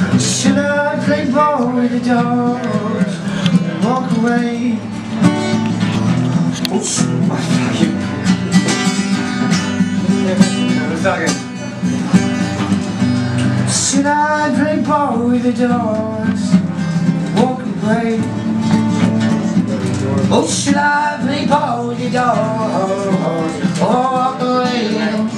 Should I play ball with the dogs and walk away? Oops, fuck you. Should I play ball with the dogs and walk away? Oh, should I play ball with the dogs and walk away?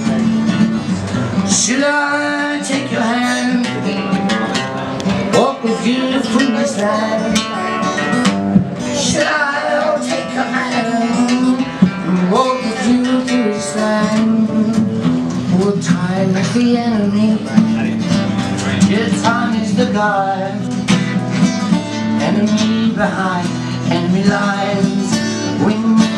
Should I take your hand, walk with you through this land? Should I take your hand and walk with you through this land? Well, time is the enemy, yeah, time is the guide. Enemy behind enemy lines, we